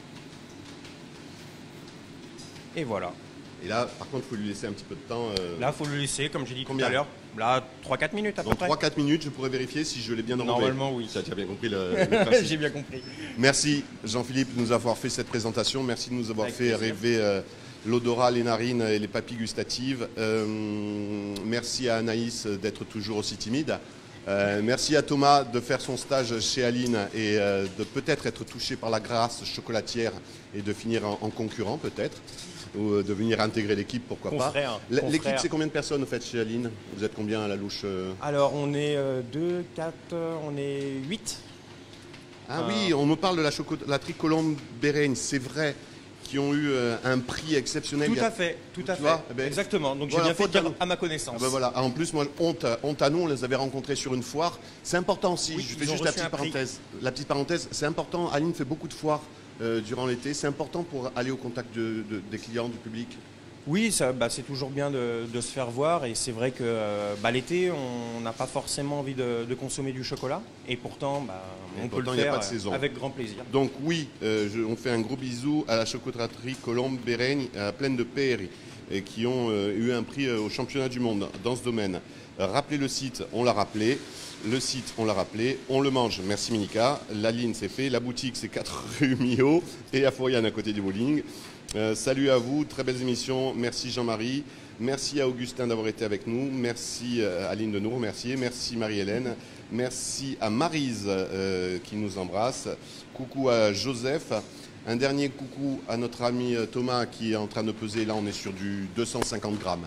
Et voilà. Et là, par contre, il faut lui laisser un petit peu de temps. Là, il faut le laisser, comme j'ai dit Combien tout à l'heure. Là, 3-4 minutes à peu Dans près. 3-4 minutes, je pourrais vérifier si je l'ai bien enrobé. Normalement, oui. Ça, tu as bien compris le principe. J'ai bien compris. Merci Jean-Philippe de nous avoir fait cette présentation. Merci de nous avoir Avec fait plaisir. rêver l'odorat, les narines et les papilles gustatives. Merci à Anaïs d'être toujours aussi timide. Merci à Thomas de faire son stage chez Aline et de peut-être être touché par la grâce chocolatière et de finir en concurrent peut-être, ou de venir intégrer l'équipe, pourquoi pas. L'équipe, c'est combien de personnes au fait chez Aline? Vous êtes combien à la louche? Alors on est 2, 4, on est 8. Ah oui, on me parle de la chocolaterie Colombe Béreigne, c'est vrai, qui ont eu un prix exceptionnel. Tout à fait, tout à fait. Eh ben, exactement, donc voilà, j'ai bien fait de dire à ma connaissance. Ah ben voilà. En plus, moi, honte à nous, on les avait rencontrés sur une foire. C'est important aussi, Oui, je fais ils ont juste la reçu petite un prix. parenthèse. La petite parenthèse, c'est important, Aline fait beaucoup de foires durant l'été, c'est important pour aller au contact des clients, du public. Oui, c'est toujours bien de se faire voir et c'est vrai que l'été, on n'a pas forcément envie de consommer du chocolat et pourtant, on peut le il n'y a faire pas de saison. avec grand plaisir. Donc oui, on fait un gros bisou à la chocolaterie Colombe Béreigne, à Plaine de Péry, et qui ont eu un prix au championnat du monde dans ce domaine. Rappelez le site, on l'a rappelé. Le site, on l'a rappelé. On le mange, merci Minika. La ligne, c'est fait. La boutique, c'est 4 rue Millau et à Fouriane, à côté du bowling. Salut à vous, très belles émissions. Merci Jean-Marie. Merci à Augustin d'avoir été avec nous. Merci Aline de nous remercier. Merci Marie-Hélène. Merci à Maryse qui nous embrasse. Coucou à Joseph. Un dernier coucou à notre ami Thomas qui est en train de peser. Là, on est sur du 250 grammes.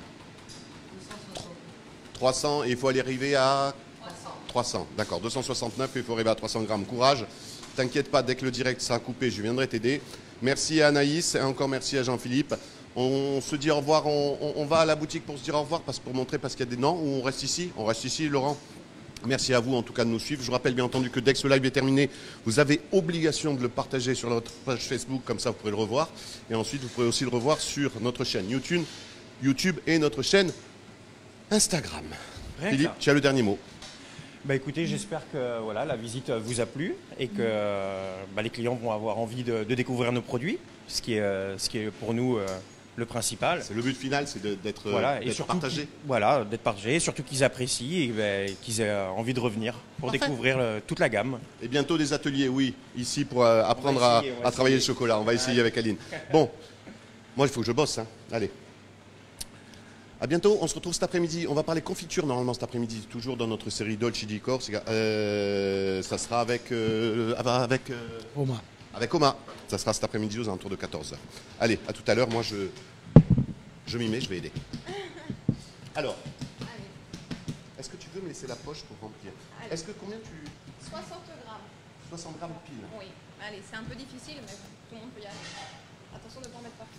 300 et il faut aller arriver à 300. D'accord, 269 et il faut arriver à 300 grammes. Courage. T'inquiète pas, dès que le direct sera coupé, je viendrai t'aider. Merci à Anaïs et encore merci à Jean-Philippe. On se dit au revoir, on va à la boutique pour se dire au revoir, pour montrer, parce qu'il y a des noms, ou on reste ici? On reste ici, Laurent. Merci à vous en tout cas de nous suivre. Je vous rappelle bien entendu que dès que ce live est terminé, vous avez obligation de le partager sur notre page Facebook, comme ça vous pourrez le revoir. Et ensuite, vous pourrez aussi le revoir sur notre chaîne YouTube et notre chaîne Instagram. Philippe, tu as le dernier mot. Écoutez, j'espère que la visite vous a plu et que les clients vont avoir envie de découvrir nos produits, ce qui est pour nous le principal. C'est le but final, c'est d'être partagé. Voilà, d'être partagé, surtout qu'ils apprécient et qu'ils aient envie de revenir pour découvrir toute la gamme. Et bientôt des ateliers, oui, ici pour apprendre à travailler le chocolat. On va essayer avec Aline. Bon, moi il faut que je bosse. Hein. Allez. À bientôt, on se retrouve cet après-midi. On va parler confiture normalement cet après-midi, toujours dans notre série Dolce di Corsica. Ça sera avec Oma. Avec Oma. Ça sera cet après-midi aux alentours de 14h. Allez, à tout à l'heure. Moi, je m'y mets, je vais aider. Alors, est-ce que tu veux me laisser la poche pour remplir? Est-ce que combien tu... 60 grammes. 60 grammes pile. Oui, allez, c'est un peu difficile, mais tout le monde peut y aller. Attention de ne pas en mettre partout.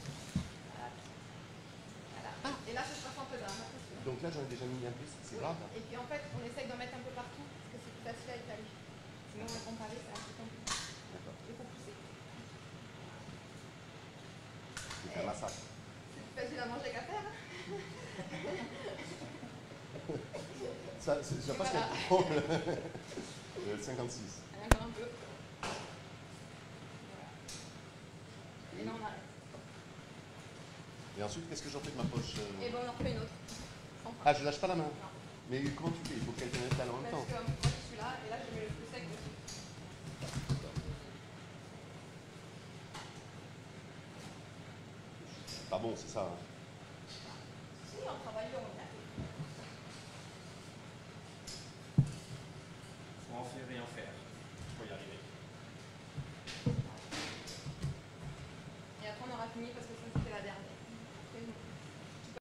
Voilà. Et là, c'est 60 grammes. Attention. Donc là, j'en ai déjà mis un plus, c'est grave. Et puis en fait, on essaye d'en mettre un peu partout, parce que c'est plus facile à étaler. Sinon, on va comparer, c'est un peu compliqué. D'accord. Il faut pousser. C'est un massacre. C'est plus facile à manger qu'à faire. Ça, je sais pas ce qu'elle prend. 56. Encore un peu. Voilà. Et là, on arrête. Et ensuite, qu'est-ce que j'en fais de ma poche Et bon, on en refait une autre. Ah, je lâche pas la main. Mais comment tu fais? Il faut que quelqu'un étale en même temps. Parce que moi, je suis là, et là, je mets le plus sec dessus. C'est pas bon, c'est ça. Hein.